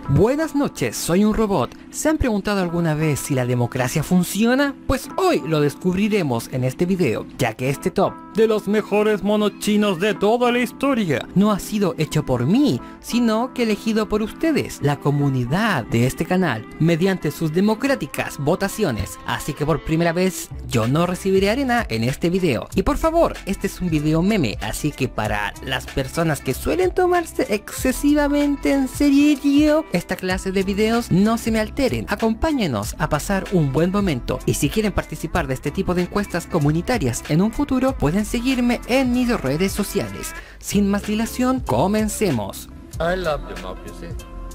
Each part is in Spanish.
Buenas noches, soy un robot. ¿Se han preguntado alguna vez si la democracia funciona? Pues hoy lo descubriremos en este video, ya que este top de los mejores monos chinos de toda la historia no ha sido hecho por mí, sino que elegido por ustedes, la comunidad de este canal, mediante sus democráticas votaciones. Así que por primera vez yo no recibiré arena en este video. Y por favor, este es un video meme, así que para las personas que suelen tomarse excesivamente en serio esta clase de videos, no se me alteren, acompáñenos a pasar un buen momento. Y si quieren participar de este tipo de encuestas comunitarias en un futuro, pueden seguirme en mis redes sociales. Sin más dilación, comencemos. I love democracy.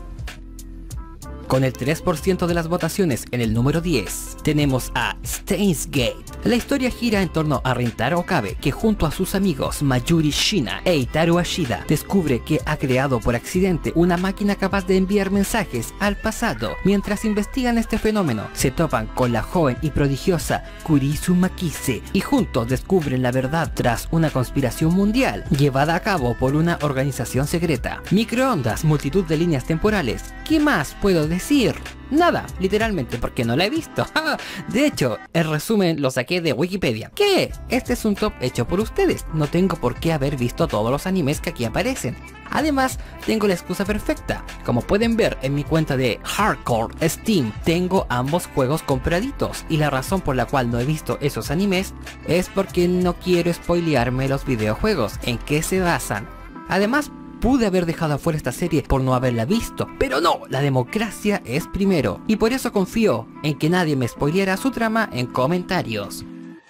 Con el 3% de las votaciones en el número 10, tenemos a Steins Gate. La historia gira en torno a Rintaro Okabe, que junto a sus amigos Mayuri Shina e Itaru Ashida, descubre que ha creado por accidente una máquina capaz de enviar mensajes al pasado. Mientras investigan este fenómeno, se topan con la joven y prodigiosa Kurisu Makise, y juntos descubren la verdad tras una conspiración mundial, llevada a cabo por una organización secreta. Microondas, multitud de líneas temporales. ¿Qué más puedo decir? Nada, literalmente, porque no la he visto. De hecho, el resumen lo saqué de Wikipedia. ¿Qué? Este es un top hecho por ustedes. No tengo por qué haber visto todos los animes que aquí aparecen. Además, tengo la excusa perfecta. Como pueden ver en mi cuenta de Hardcore Steam, tengo ambos juegos compraditos. Y la razón por la cual no he visto esos animes es porque no quiero spoilearme los videojuegos. ¿En qué se basan? Además, pude haber dejado afuera esta serie por no haberla visto, pero no, la democracia es primero, y por eso confío en que nadie me spoileara su trama en comentarios.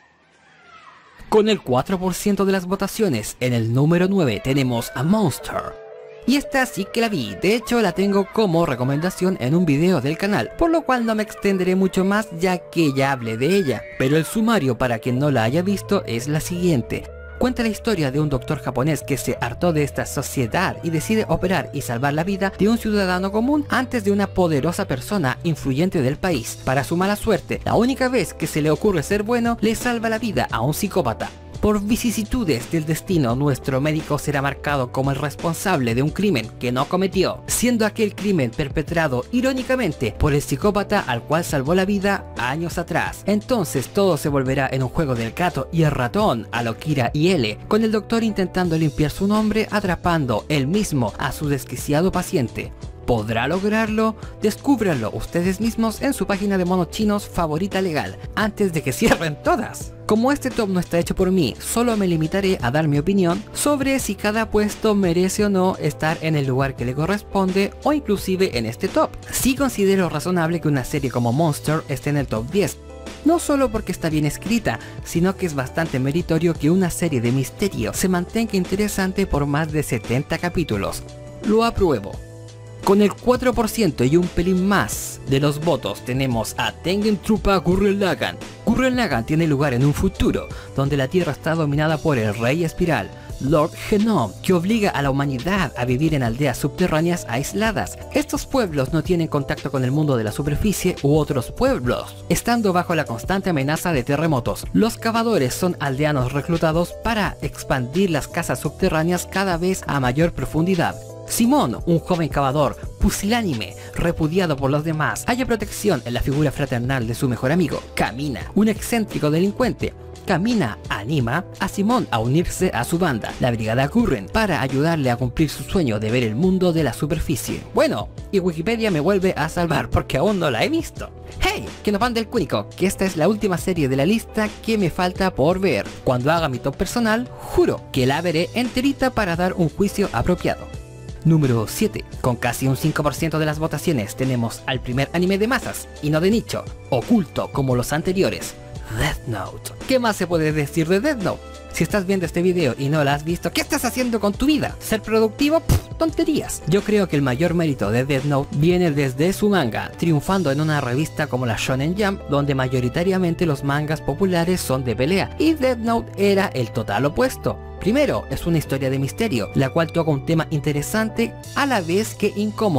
Con el 4% de las votaciones, en el número 9 tenemos a Monster. Y esta sí que la vi, de hecho la tengo como recomendación en un video del canal, por lo cual no me extenderé mucho más ya que ya hablé de ella, pero el sumario para quien no la haya visto es la siguiente. Cuenta la historia de un doctor japonés que se hartó de esta sociedad y decide operar y salvar la vida de un ciudadano común antes de una poderosa persona influyente del país. Para su mala suerte, la única vez que se le ocurre ser bueno, le salva la vida a un psicópata. Por vicisitudes del destino, nuestro médico será marcado como el responsable de un crimen que no cometió, siendo aquel crimen perpetrado irónicamente por el psicópata al cual salvó la vida años atrás. Entonces todo se volverá en un juego del gato y el ratón a lo Kira y L, con el doctor intentando limpiar su nombre atrapando él mismo a su desquiciado paciente. ¿Podrá lograrlo? Descúbranlo ustedes mismos en su página de monos chinos favorita legal, antes de que cierren todas. Como este top no está hecho por mí, solo me limitaré a dar mi opinión sobre si cada puesto merece o no estar en el lugar que le corresponde o inclusive en este top. Sí considero razonable que una serie como Monster esté en el top 10. No solo porque está bien escrita, sino que es bastante meritorio que una serie de misterio se mantenga interesante por más de 70 capítulos. Lo apruebo. Con el 4% y un pelín más de los votos tenemos a Tengen Toppa Gurren Lagann. Gurren Lagann tiene lugar en un futuro donde la Tierra está dominada por el Rey Espiral, Lord Genome, que obliga a la humanidad a vivir en aldeas subterráneas aisladas. Estos pueblos no tienen contacto con el mundo de la superficie u otros pueblos, estando bajo la constante amenaza de terremotos. Los cavadores son aldeanos reclutados para expandir las casas subterráneas cada vez a mayor profundidad. Simón, un joven cavador pusilánime, repudiado por los demás, halla protección en la figura fraternal de su mejor amigo, Kamina, un excéntrico delincuente. Kamina anima a Simón a unirse a su banda, la Brigada Gurren, para ayudarle a cumplir su sueño de ver el mundo de la superficie. Bueno, y Wikipedia me vuelve a salvar porque aún no la he visto. ¡Hey! Que nos mande el cúnico, que esta es la última serie de la lista que me falta por ver. Cuando haga mi top personal, juro que la veré enterita para dar un juicio apropiado. Número 7. Con casi un 5% de las votaciones tenemos al primer anime de masas, y no de nicho, oculto como los anteriores, Death Note. ¿Qué más se puede decir de Death Note? Si estás viendo este video y no lo has visto, ¿qué estás haciendo con tu vida? ¿Ser productivo? Pff, tonterías. Yo creo que el mayor mérito de Death Note viene desde su manga, triunfando en una revista como la Shonen Jump, donde mayoritariamente los mangas populares son de pelea, y Death Note era el total opuesto. Primero, es una historia de misterio, la cual toca un tema interesante a la vez que incómodo.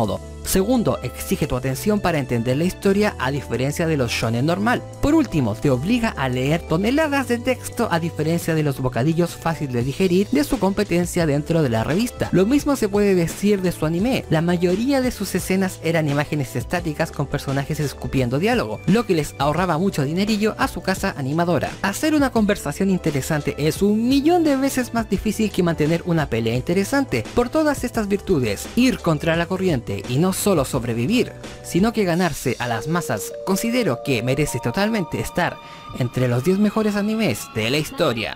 Segundo, exige tu atención para entender la historia a diferencia de los shonen normal. Por último, te obliga a leer toneladas de texto a diferencia de los bocadillos fáciles de digerir de su competencia dentro de la revista. Lo mismo se puede decir de su anime. La mayoría de sus escenas eran imágenes estáticas con personajes escupiendo diálogo, lo que les ahorraba mucho dinerillo a su casa animadora. Hacer una conversación interesante es 1.000.000 de veces más difícil que mantener una pelea interesante. Por todas estas virtudes, ir contra la corriente y no solo sobrevivir, sino que ganarse a las masas, considero que merece totalmente estar entre los 10 mejores animes de la historia.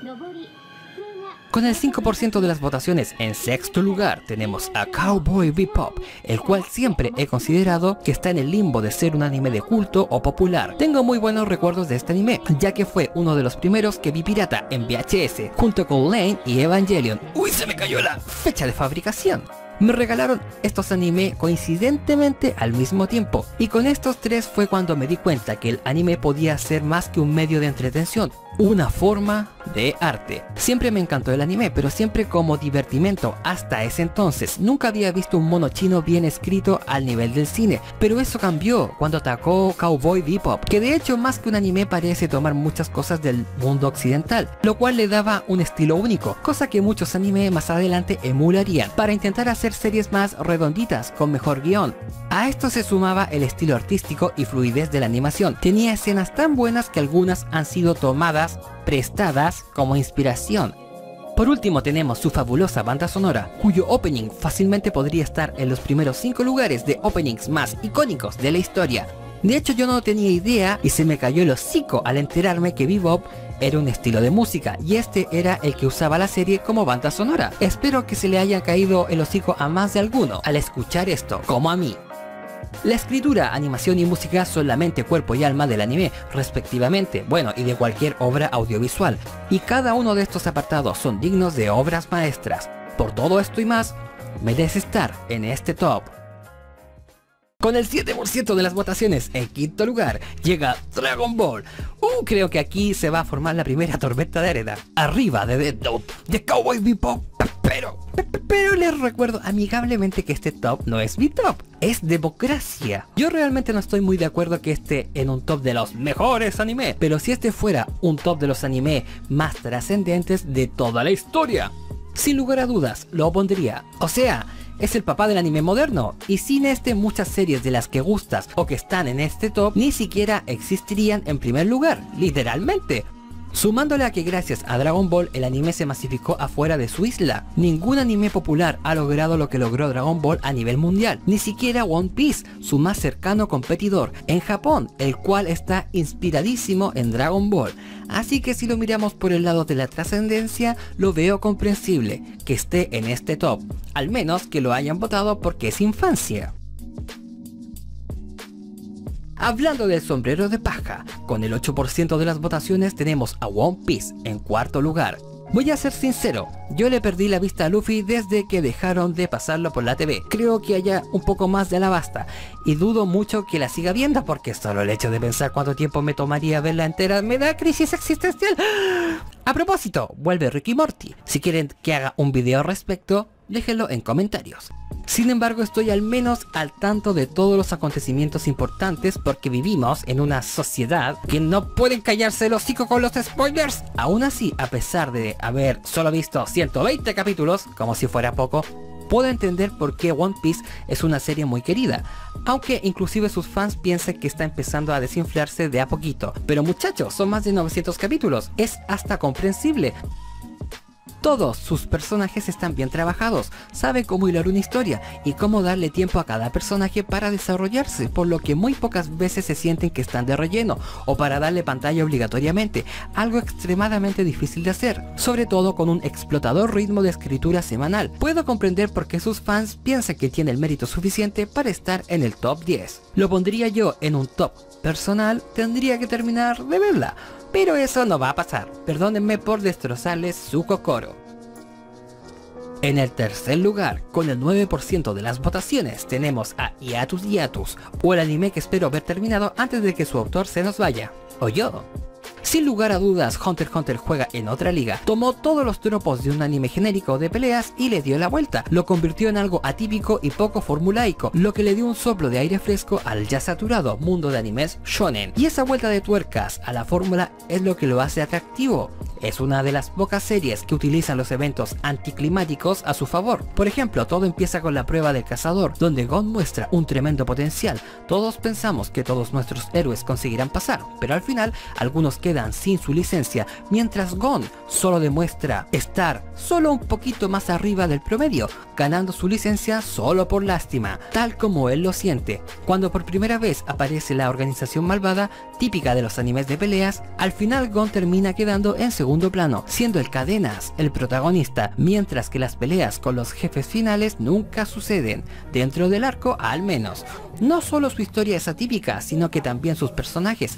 Con el 5% de las votaciones en sexto lugar tenemos a Cowboy Bebop, el cual siempre he considerado que está en el limbo de ser un anime de culto o popular. Tengo muy buenos recuerdos de este anime, ya que fue uno de los primeros que vi pirata en VHS, junto con Lane y Evangelion. ¡Uy, se me cayó la fecha de fabricación! Me regalaron estos anime coincidentemente al mismo tiempo, y con estos tres fue cuando me di cuenta que el anime podía ser más que un medio de entretención, una forma de arte. Siempre me encantó el anime, pero siempre como divertimento. Hasta ese entonces nunca había visto un mono chino bien escrito al nivel del cine, pero eso cambió cuando atacó Cowboy Bebop, que de hecho más que un anime parece tomar muchas cosas del mundo occidental, lo cual le daba un estilo único, cosa que muchos anime más adelante emularían para intentar hacer series más redonditas con mejor guión. A esto se sumaba el estilo artístico y fluidez de la animación. Tenía escenas tan buenas que algunas han sido tomadas, prestadas como inspiración. Por último tenemos su fabulosa banda sonora, cuyo opening fácilmente podría estar en los primeros 5 lugares de openings más icónicos de la historia. De hecho yo no tenía idea y se me cayó el hocico al enterarme que Bebop era un estilo de música y este era el que usaba la serie como banda sonora. Espero que se le haya caído el hocico a más de alguno al escuchar esto, como a mí. La escritura, animación y música son la mente, cuerpo y alma del anime, respectivamente, bueno, y de cualquier obra audiovisual, y cada uno de estos apartados son dignos de obras maestras. Por todo esto y más, merece estar en este top. Con el 7% de las votaciones en quinto lugar llega Dragon Ball. Creo que aquí se va a formar la primera tormenta de arena. Arriba de Death Note, de Cowboy Bebop. Pero les recuerdo amigablemente que este top no es mi top, es democracia. Yo realmente no estoy muy de acuerdo que esté en un top de los mejores anime, pero si este fuera un top de los anime más trascendentes de toda la historia, sin lugar a dudas lo pondría. O sea, es el papá del anime moderno, y sin este muchas series de las que gustas o que están en este top ni siquiera existirían en primer lugar, literalmente. Sumándole a que gracias a Dragon Ball el anime se masificó afuera de su isla. Ningún anime popular ha logrado lo que logró Dragon Ball a nivel mundial, ni siquiera One Piece, su más cercano competidor en Japón, el cual está inspiradísimo en Dragon Ball. Así que si lo miramos por el lado de la trascendencia, lo veo comprensible que esté en este top, al menos que lo hayan votado porque es infancia. Hablando del sombrero de paja, con el 8% de las votaciones tenemos a One Piece en cuarto lugar. Voy a ser sincero, yo le perdí la vista a Luffy desde que dejaron de pasarlo por la TV. Creo que haya un poco más de Alabasta y dudo mucho que la siga viendo porque solo el hecho de pensar cuánto tiempo me tomaría verla entera me da crisis existencial. A propósito, vuelve Ricky Morty. Si quieren que haga un video al respecto, déjenlo en comentarios. Sin embargo, estoy al menos al tanto de todos los acontecimientos importantes porque vivimos en una sociedad que no pueden callarse el hocico con los spoilers. Aún así, a pesar de haber solo visto 120 capítulos, como si fuera poco, puedo entender por qué One Piece es una serie muy querida, aunque inclusive sus fans piensan que está empezando a desinflarse de a poquito. Pero muchachos, son más de 900 capítulos, es hasta comprensible. Todos sus personajes están bien trabajados, sabe cómo hilar una historia y cómo darle tiempo a cada personaje para desarrollarse, por lo que muy pocas veces se sienten que están de relleno o para darle pantalla obligatoriamente, algo extremadamente difícil de hacer, sobre todo con un explotador ritmo de escritura semanal. Puedo comprender por qué sus fans piensan que tiene el mérito suficiente para estar en el top 10. Lo pondría yo en un top personal, tendría que terminar de verla, pero eso no va a pasar, perdónenme por destrozarles su cocoro. En el tercer lugar, con el 9% de las votaciones, tenemos a Hiatus Hiatus, o el anime que espero ver terminado antes de que su autor se nos vaya, o yo. Sin lugar a dudas, Hunter x Hunter juega en otra liga. Tomó todos los tropos de un anime genérico de peleas y le dio la vuelta. Lo convirtió en algo atípico y poco formulaico, lo que le dio un soplo de aire fresco al ya saturado mundo de animes shonen. Y esa vuelta de tuercas a la fórmula es lo que lo hace atractivo. Es una de las pocas series que utilizan los eventos anticlimáticos a su favor. Por ejemplo, todo empieza con la prueba del cazador, donde Gon muestra un tremendo potencial. Todos pensamos que todos nuestros héroes conseguirán pasar, pero al final algunos quedan sin su licencia, mientras Gon solo demuestra estar solo un poquito más arriba del promedio, ganando su licencia solo por lástima, tal como él lo siente. Cuando por primera vez aparece la organización malvada, típica de los animes de peleas, al final Gon termina quedando en segundo plano, siendo el Cadenas el protagonista, mientras que las peleas con los jefes finales nunca suceden, dentro del arco al menos. No solo su historia es atípica, sino que también sus personajes.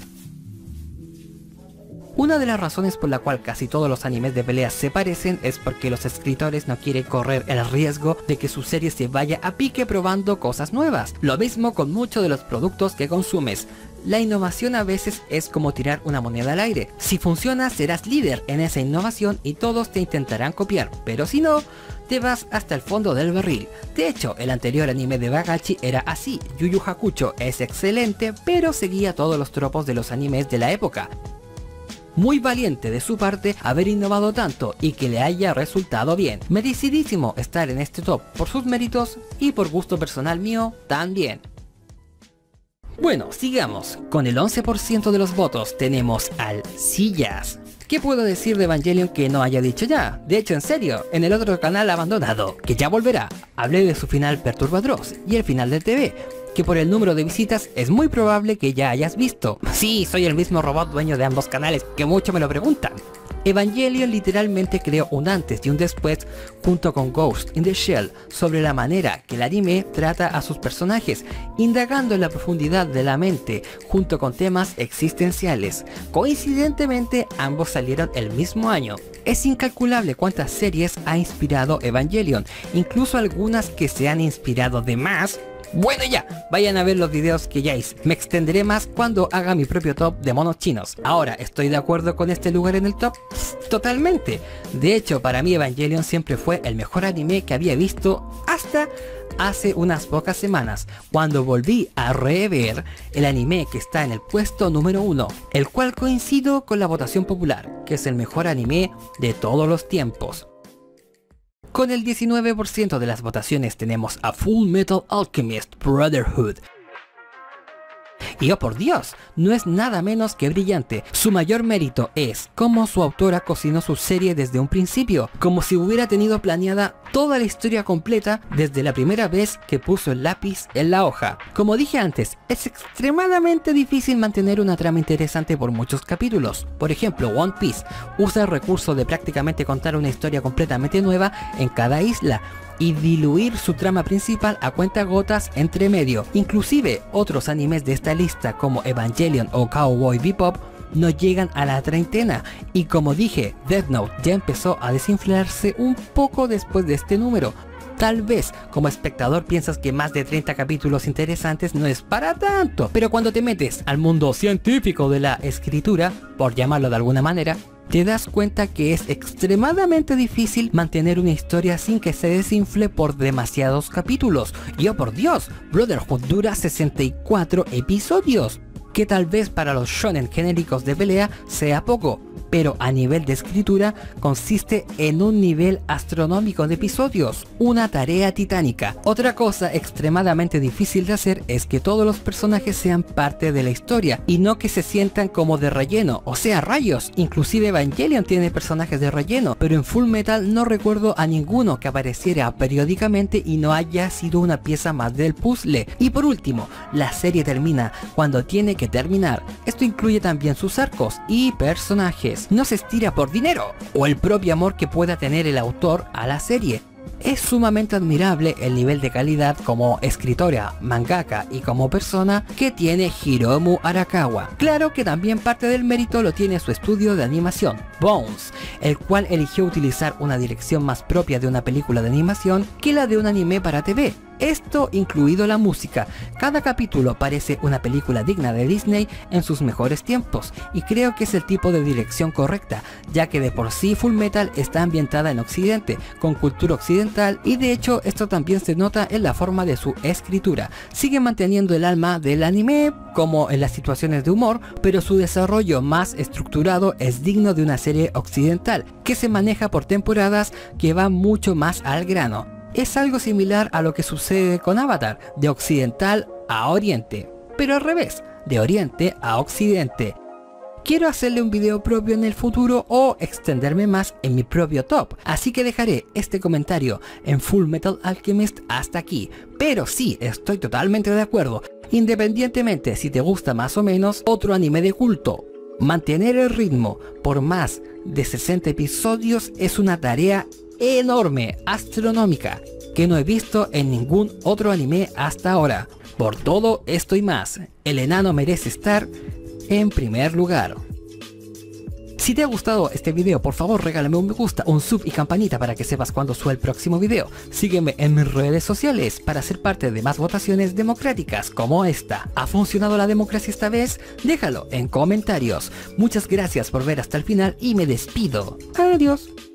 Una de las razones por la cual casi todos los animes de peleas se parecen es porque los escritores no quieren correr el riesgo de que su serie se vaya a pique probando cosas nuevas. Lo mismo con muchos de los productos que consumes. La innovación a veces es como tirar una moneda al aire. Si funciona, serás líder en esa innovación y todos te intentarán copiar, pero si no, te vas hasta el fondo del barril. De hecho, el anterior anime de Bagachi era así. Yu Yu Hakusho es excelente, pero seguía todos los tropos de los animes de la época. Muy valiente de su parte haber innovado tanto y que le haya resultado bien. Merecidísimo estar en este top por sus méritos y por gusto personal mío también. Bueno, sigamos. Con el 11% de los votos tenemos al Sillas. ¿Qué puedo decir de Evangelion que no haya dicho ya? De hecho, en serio, en el otro canal abandonado, que ya volverá, hablé de su final perturbadros y el final del TV, que por el número de visitas es muy probable que ya hayas visto. Sí, soy el mismo robot dueño de ambos canales, que mucho me lo preguntan. Evangelion literalmente creó un antes y un después junto con Ghost in the Shell sobre la manera que el anime trata a sus personajes, indagando en la profundidad de la mente junto con temas existenciales. Coincidentemente, ambos salieron el mismo año. Es incalculable cuántas series ha inspirado Evangelion, incluso algunas que se han inspirado de más. Bueno ya, vayan a ver los videos que ya hice. Me extenderé más cuando haga mi propio top de monos chinos. Ahora, ¿estoy de acuerdo con este lugar en el top? Totalmente. De hecho, para mí Evangelion siempre fue el mejor anime que había visto hasta hace unas pocas semanas, cuando volví a rever el anime que está en el puesto número 1, el cual coincido con la votación popular, que es el mejor anime de todos los tiempos. Con el 19% de las votaciones tenemos a Full Metal Alchemist Brotherhood. Y oh por Dios, no es nada menos que brillante. Su mayor mérito es cómo su autora cocinó su serie desde un principio, como si hubiera tenido planeada toda la historia completa desde la primera vez que puso el lápiz en la hoja. Como dije antes, es extremadamente difícil mantener una trama interesante por muchos capítulos. Por ejemplo, One Piece usa el recurso de prácticamente contar una historia completamente nueva en cada isla y diluir su trama principal a cuentagotas entre medio. Inclusive otros animes de esta lista como Evangelion o Cowboy Bebop no llegan a la treintena, y como dije, Death Note ya empezó a desinflarse un poco después de este número. Tal vez como espectador piensas que más de 30 capítulos interesantes no es para tanto, pero cuando te metes al mundo científico de la escritura, por llamarlo de alguna manera, te das cuenta que es extremadamente difícil mantener una historia sin que se desinfle por demasiados capítulos. Y oh por Dios, Brotherhood dura 64 episodios, que tal vez para los shonen genéricos de pelea sea poco, pero a nivel de escritura consiste en un nivel astronómico de episodios, una tarea titánica. Otra cosa extremadamente difícil de hacer es que todos los personajes sean parte de la historia y no que se sientan como de relleno, o sea, rayos. Inclusive Evangelion tiene personajes de relleno, pero en Full Metal no recuerdo a ninguno que apareciera periódicamente y no haya sido una pieza más del puzzle. Y por último, la serie termina cuando tiene que terminar. Esto incluye también sus arcos y personajes. No se estira por dinero o el propio amor que pueda tener el autor a la serie. Es sumamente admirable el nivel de calidad como escritora, mangaka y como persona que tiene Hiromu Arakawa. Claro que también parte del mérito lo tiene su estudio de animación, Bones, el cual eligió utilizar una dirección más propia de una película de animación que la de un anime para TV. Esto incluido la música. Cada capítulo parece una película digna de Disney en sus mejores tiempos, y creo que es el tipo de dirección correcta, ya que de por sí Fullmetal está ambientada en Occidente, con cultura occidental, y de hecho esto también se nota en la forma de su escritura. Sigue manteniendo el alma del anime, como en las situaciones de humor, pero su desarrollo más estructurado es digno de una serie occidental, que se maneja por temporadas, que va mucho más al grano. Es algo similar a lo que sucede con Avatar, de occidental a oriente, pero al revés, de oriente a occidente. Quiero hacerle un video propio en el futuro o extenderme más en mi propio top, así que dejaré este comentario en Fullmetal Alchemist hasta aquí. Pero sí, estoy totalmente de acuerdo, independientemente si te gusta más o menos otro anime de culto. Mantener el ritmo por más de 60 episodios es una tarea enorme, astronómica, que no he visto en ningún otro anime hasta ahora. Por todo esto y más, el enano merece estar en primer lugar. Si te ha gustado este video, por favor regálame un me gusta, un sub y campanita para que sepas cuando suba el próximo video. Sígueme en mis redes sociales para ser parte de más votaciones democráticas como esta. ¿Ha funcionado la democracia esta vez? Déjalo en comentarios. Muchas gracias por ver hasta el final y me despido. Adiós.